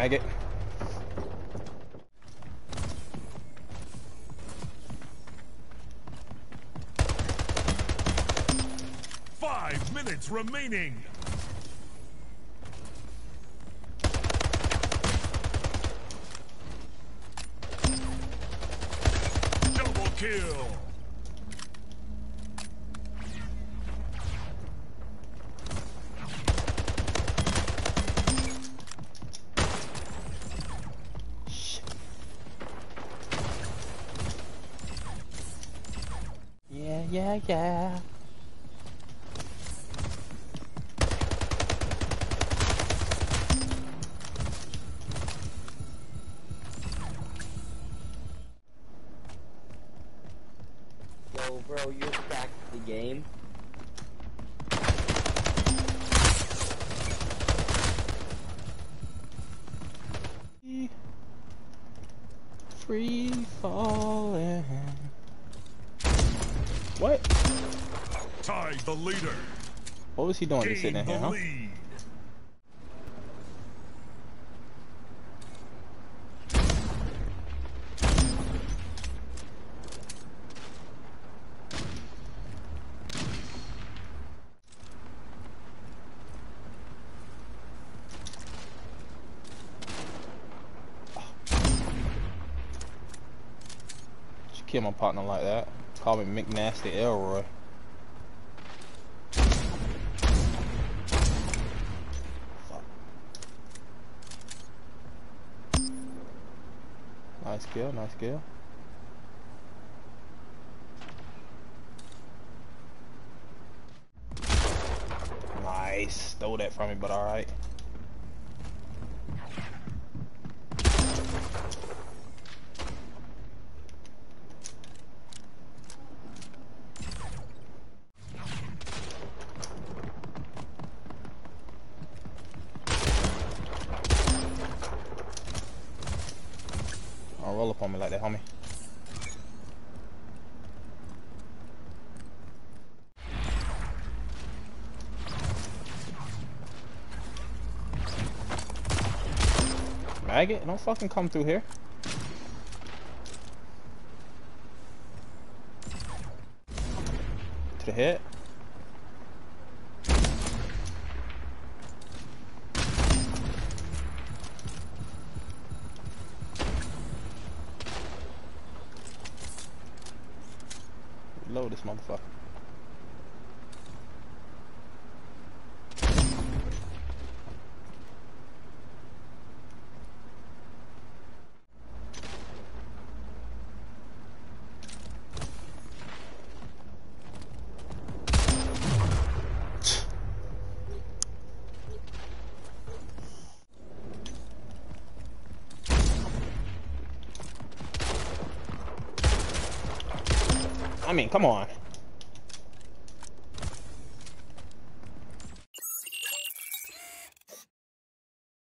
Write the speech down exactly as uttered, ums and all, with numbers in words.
Maggot. Five minutes remaining. Double kill. Yeah, yeah, yeah. Yo, bro, you cracked the game. Free falling. What? Tied the leader. What was he doing just sitting in here, huh? Lead. Just kill my partner like that. Call me McNasty Elroy. Nice kill, nice kill. Nice. Stole that from me, but alright. Don't roll up on me like that, homie. Maggot, don't fucking come through here. To the head. Reload this motherfucker. I mean, come on.